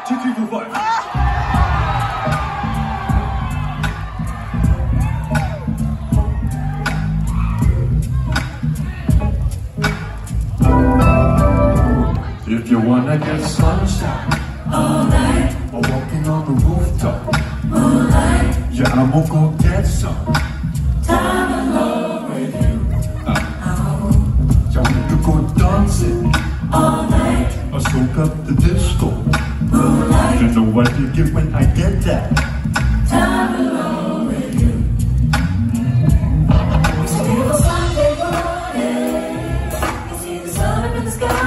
2, 3, 4, 5. If you wanna get sunshine all night, or walking on the rooftop moonlight, yeah, I'ma go get some time alone with you. Yeah, we could go dancing all night, or soak up the disco moonlight. You know what you get when I get that time alone with you. It's a beautiful Sunday morning. You see the sun up in the sky.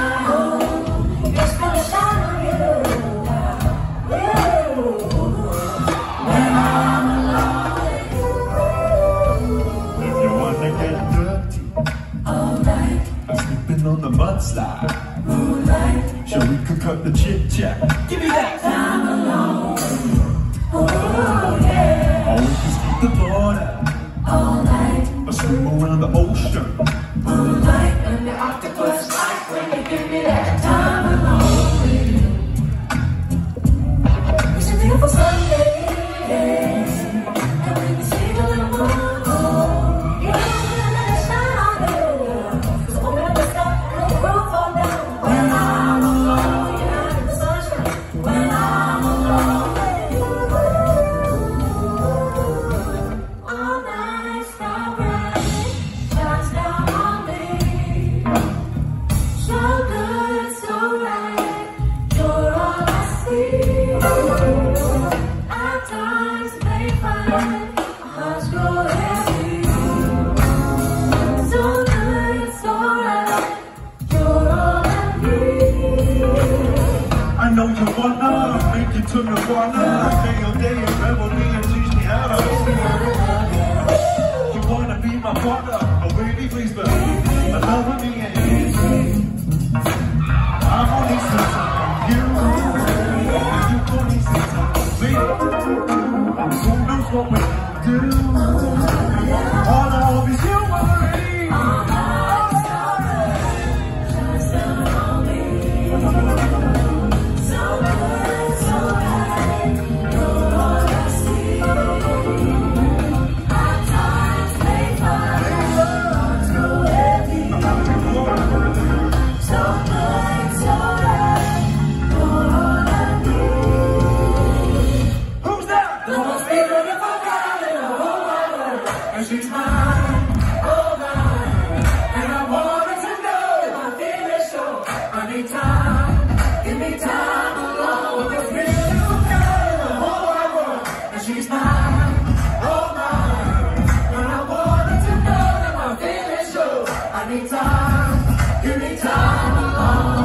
On the mudslide moonlight, shall we cook up the chit chat? Give me that time alone. Oh yeah. Or we can skip the border all night, or swim around the ocean moonlight, and the octopus light when you give me that time alone with you. It's a beautiful Sunday evening, and we can see the little moon. I know you wanna make it to Nirvana, day on day and revel me and teach me how to. You wanna be my partner, oh baby please, but love me and I'm only some time from you, and you only some time from me. Who knows what we do? All I hope is you worry. She's mine, oh mine, and I want her to know that my feelings show. I need time, give me time alone with this beautiful girl in the whole wide world. And she's mine, oh mine, and I want her to know that my feelings show. I need time, give me time alone.